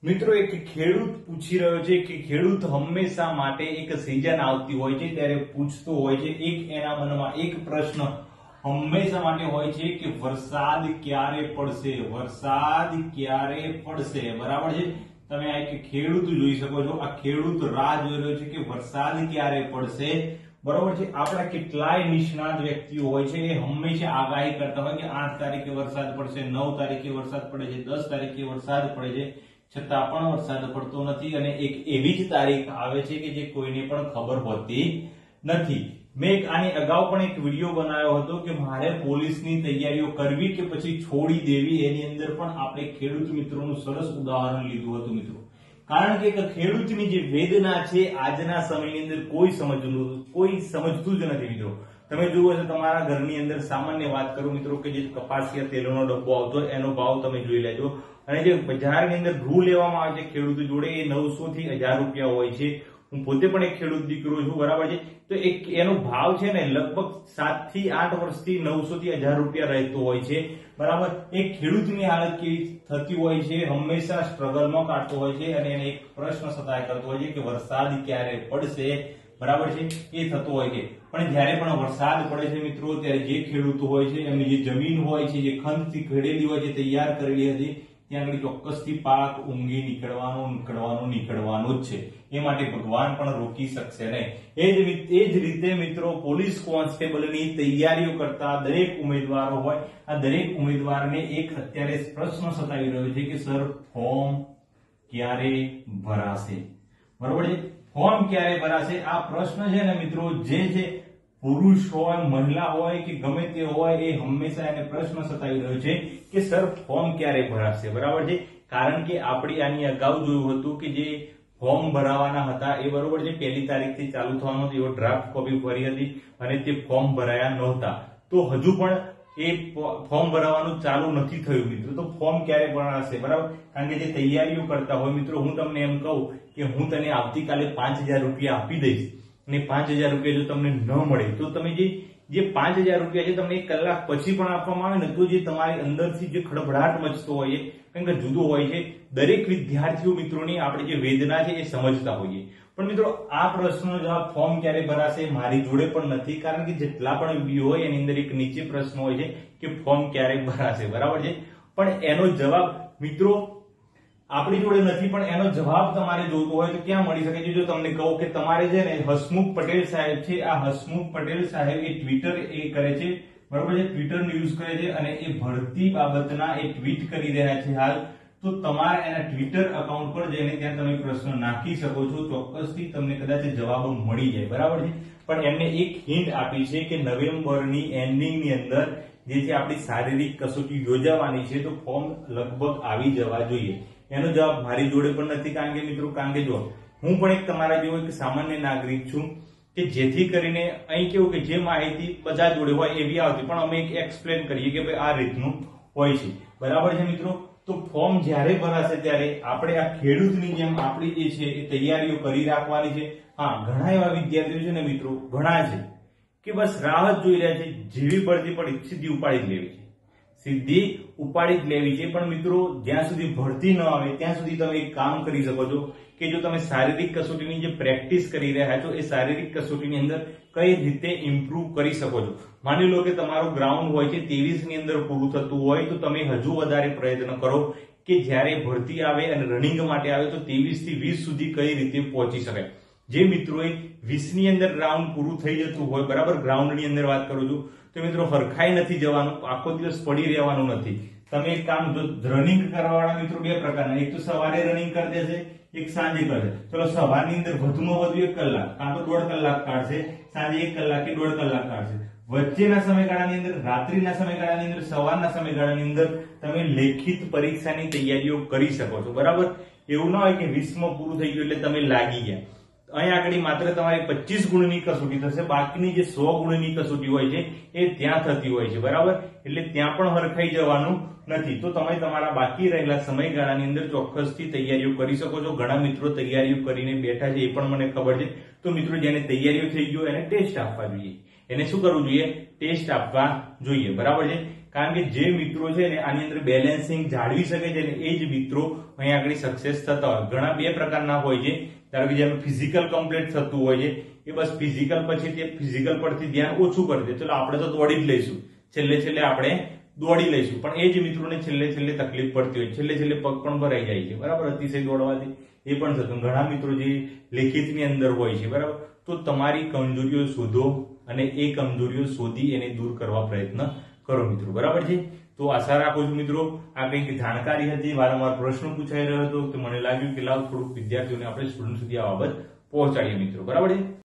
મિત્રો એક ખેડૂત પૂછી રહ્યો છે કે ખેડૂત હંમેશા માટે એક સિઝન આવતી હોય છે ત્યારે પૂછતો હોય છે, એક એના મનમાં એક પ્રશ્ન હંમેશા માટે હોય છે કે વરસાદ ક્યારે પડશે, વરસાદ ક્યારે પડશે, બરાબર છે। તમે આ એક ખેડૂત જોઈ શકો છો, આ ખેડૂત રાહ જોઈ રહ્યો છે કે વરસાદ ક્યારે પડશે, બરોબર છે। આપણા કેટલાય નિષ્ણાત વ્યક્તિઓ હોય છે એ હંમેશા આગાહી કરતા હોય કે 8 તારીખે વરસાદ પડશે, 9 તારીખે વરસાદ પડે છે, 10 તારીખે વરસાદ પડે છે, છતાં પણ વરસાદ પડતો નથી અને એક એવી જ તારીખ આવે છે કે જે કોઈને પણ ખબર હોતી નથી। મેં આની અગાઉ પણ એક વિડીયો બનાવ્યો હતો કે મારે પોલીસની તૈયારીઓ કરવી કે પછી છોડી દેવી, એની અંદર પણ આપણે ખેડૂત મિત્રોનું સરસ ઉદાહરણ લીધું હતું મિત્રો। કારણ કે ખેડૂતની જે વેદના છે આજના સમયની અંદર કોઈ સમજતું જ નથી મિત્રો। તમે જુઓ છો તમારા ઘરની અંદર સામાન્ય વાત કરું મિત્રો કે જે કપાસિયા તેલનો ડબ્બો આવતો હોય એનો ભાવ તમે જોઈ લેજો, અને જે બજારની અંદર રૂ લેવામાં આવે છે ખેડૂત જોડે એ 900 થી 1000 રૂપિયા હોય છે। હું પોતે પણ એક ખેડૂત દીકરો છું, બરાબર છે। તો એક એનો ભાવ છે ને લગભગ 7 થી 8 વર્ષથી 900 થી 1000 રૂપિયા રહેતો હોય છે, બરાબર। એક ખેડૂતની હાલત કેવી થતી હોય છે, હંમેશા સ્ટ્રગલમાં કાઢતો હોય છે અને એને એક પ્રશ્ન સતાય કરતો હોય છે કે વરસાદ ક્યારે પડશે, બરાબર છે, એ થતો હોય છે। પણ જ્યારે પણ વરસાદ પડે છે મિત્રો ત્યારે જે ખેડૂતો હોય છે એમની જે જમીન હોય છે, જે ખંડથી ખેડેલી હોય છે, તૈયાર કરેલી હતી, ત્યાં આગળ ચોક્કસથી પાક ઊંઘી નીકળવાનું જ છે। એ માટે ભગવાન પણ રોકી શકશે નહીં। એ જ રીતે મિત્રો પોલીસ કોન્સ્ટેબલની તૈયારીઓ કરતા દરેક ઉમેદવારો હોય, આ દરેક ઉમેદવારને એક અત્યારે પ્રશ્ન સતાવી રહ્યો છે કે સર ફોર્મ ક્યારે ભરાશે, બરોબર છે। ફોર્મ ક્યારે ભરાશે આ પ્રશ્ન છે ને મિત્રો, જે છે પુરુષ હોય મહિલા હોય કે ગમે તે હોય એ હંમેશા એને પ્રશ્ન સતાવી રહ્યો છે કે સર ફોર્મ ક્યારે ભરાશે, બરાબર છે। કારણ કે આપણે આની અગાઉ જોયું હતું કે જે ફોર્મ ભરાવાના હતા એ બરોબર છે 1 તારીખથી ચાલુ થવાનો હતો, એવો ડ્રાફ્ટ કોપી ભરી હતી અને તે ફોર્મ ભરાયા નહોતા, તો હજુ પણ એ ફોર્મ ભરાવાનું ચાલુ નથી થયું મિત્રો। તો ફોર્મ ક્યારે ભરાશે, બરાબર? કારણ કે જે તૈયારીઓ કરતા હોય મિત્રો, હું તમને એમ કહું કે હું તને આવતીકાલે 5000 રૂપિયા આપી દઈશ અને 5000 રૂપિયા જો તમને ન મળે તો તમે જે 5000 રૂપિયા છે તમને 1 કલાક પછી પણ આપવામાં આવે ને તો જે તમારી અંદરથી જે ખડભડાટ મચતો હોય એ કંઈક જુદો હોય છે। દરેક વિદ્યાર્થીઓ મિત્રોની આપણે જે વેદના છે એ સમજતા હોઈએ, પણ મિત્રો આ પ્રશ્નનો જવાબ ફોર્મ ક્યારે ભરાશે મારી જોડે પણ નથી, કારણ કે જેટલા પણ વિડીયો હોય એની અંદર એક નીચે પ્રશ્ન હોય છે કે ફોર્મ ક્યારે ભરાશે, બરાબર છે। પણ એનો જવાબ મિત્રો આપણી જોડે નથી, પણ એનો જવાબ તમારે જોતો હોય તો ક્યાં મળી શકે છે? જો તમને કહું કે તમારે છે ને હસમુખ પટેલ સાહેબ છે, આ હસમુખ પટેલ સાહેબ એ ટ્વિટર કરે છે, બરોબર છે, ટ્વિટર યુઝ કરે છે અને એ ભરતી બાબતના એ ટ્વીટ કરી રહ્યા છે હાલ। તો તમારે એના ટ્વિટર અકાઉન્ટ પર જઈને ત્યાં તમે પ્રશ્ન નાખી શકો છો, ચોક્કસથી તમને કદાચ જવાબ મળી જાય, બરાબર છે। પણ એમને એક હિન્ટ આપી છે કે નવેમ્બરની એન્ડિંગની અંદર જે છે આપણી શારીરિક કસોટી યોજાવાની છે, તો ફોર્મ લગભગ આવી જવા જોઈએ। એનો જવાબ મારી જોડે પણ નથી, કારણ કે મિત્રો જો હું પણ એક તમારા જેવો એક સામાન્ય નાગરિક છું કે જેથી કરીને અહીં કેવું કે જે માહિતી બધા જોડે હોય એવી આવતી, પણ અમે એક એક્સપ્લેન કરીએ કે ભાઈ આ રીતનું હોય છે, બરાબર છે મિત્રો। તો ફોર્મ જ્યારે ભરાશે ત્યારે આપણે આ ખેડૂતની જેમ આપણી જે છે એ તૈયારીઓ કરી રાખવાની છે। હા, ઘણા એવા વિદ્યાર્થીઓ છે ને મિત્રો, ઘણા છે કે બસ રાહ જ જોઈ રહ્યા છે, જેવી ભરતી પડી સીધી ઉપાડી જ લેવી છે, પણ મિત્રો જ્યાં સુધી ભરતી ન આવે ત્યાં સુધી તમે એક કામ કરી શકો છો કે જો તમે શારીરિક કસોટીની જે પ્રેક્ટિસ કરી રહ્યા છો એ શારીરિક કસોટીની અંદર કઈ રીતે ઇમ્પ્રુવ કરી શકો છો। માની લો કે તમારું ગ્રાઉન્ડ હોય છે 23 ની અંદર પૂરું થતું હોય તો તમે હજુ વધારે પ્રયત્ન કરો કે જ્યારે ભરતી આવે અને રનિંગ માટે આવે તો 23 થી 20 સુધી કઈ રીતે પહોંચી શકાય। જે મિત્રોએ 20 ની અંદર રાઉન્ડ પૂરું થઈ જતું હોય, બરાબર, ગ્રાઉન્ડની અંદર વાત કરું છું, તો મિત્રો હરખાઈ નથી જવાનું, આખો દિવસ પડી રહેવાનું નથી। તમે એક કામ, જો રનિંગ કરવાવાળા મિત્રો 2 પ્રકારના, એક તો સવારે રનિંગ કરી દેશે, એક સાંજે કરશે। ચલો સવારની અંદર વધુમાં વધુ 1 કલાક કાં તો 1.5 કલાક કાઢશે, સાંજે 1 કલાક કે 1.5 કલાક કાઢશે। વચ્ચેના સમયગાળાની અંદર, રાત્રિના સમયગાળાની અંદર, સવારના સમયગાળાની અંદર તમે લેખિત પરીક્ષાની તૈયારીઓ કરી શકો છો, બરાબર। એવું ના હોય કે 20માં પૂરું થઈ ગયું એટલે તમે લાગી ગયા। અહીંયા આગળ માત્ર તમારી 25 ગુણની કસોટી થશે, બાકીની જે 100 ગુણની કસોટી હોય છે એ ત્યાં થતી હોય છે, બરાબર। એટલે ત્યાં પણ હરખાઈ જવાનું નથી। તો તમે તમારા બાકી રહેલા સમયગાળાની અંદર ચોક્કસથી તૈયારીઓ કરી શકો છો। ઘણા મિત્રો તૈયારીઓ કરીને બેઠા છે એ પણ મને ખબર છે। તો મિત્રો જેને તૈયારીઓ થઈ ગયો એને ટેસ્ટ આપવા જોઈએ, એને શું કરવું જોઈએ? ટેસ્ટ આપવા જોઈએ, બરાબર છે। કારણ કે જે મિત્રો છે ને આની અંદર બેલેન્સિંગ જાળવી શકે છે ને એ જ મિત્રો અહીંયા આગળ સક્સેસ થતા હોય. ઘણા બે પ્રકારના હોય છે. ધારો કે જેમ ફિઝિકલ કમ્પ્લીટ થતું હોય છે એ બસ ફિઝિકલ પછી તે ફિઝિકલ પરથી ધ્યાન ઓછું કરી દે, ચલો આપણે તો દોડી જ લઈશું, છેલ્લે આપણે દોડી લઈશું, પણ એ જ મિત્રોને છેલ્લે તકલીફ પડતી હોય, છેલ્લે પગ પણ ભરાઈ જાય છે, બરાબર, અતિશય દોડવાથી એ પણ થતું. ઘણા મિત્રો જે લેખિતની અંદર હોય છે, બરાબર, તો તમારી કમજોરીઓ શોધો અને એ કમજોરીઓ શોધી એને દૂર કરવા પ્રયત્ન કરો મિત્રો, બરાબર છે. તો આશા રાખું છું મિત્રો આ કંઈક જાણકારી હતી. વારંવાર પ્રશ્ન પૂછાઈ રહ્યો હતો તો મને લાગ્યું કે લાવ થોડુંક વિદ્યાર્થીઓને આપણે સ્ટુડન્ટ સુધી આ બાબત પહોંચાડીએ મિત્રો, બરાબર છે.